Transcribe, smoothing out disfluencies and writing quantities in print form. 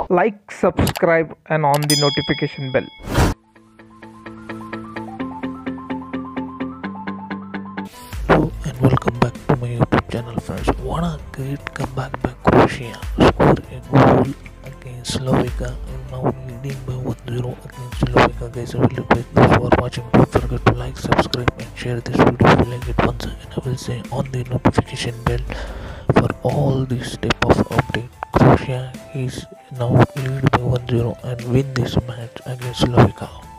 Like, subscribe, and on the notification bell. Hello and welcome back to my YouTube channel, friends. What a great comeback by Croatia. Score a goal against Slovakia and now leading by 1-0 against Slovakia. Guys, I will request those who are watching, don't forget to like, subscribe and share this video if you like it. Once again, I will say on the notification bell for all this type of update. Croatia is now lead by 1-0 and win this match against Slovakia.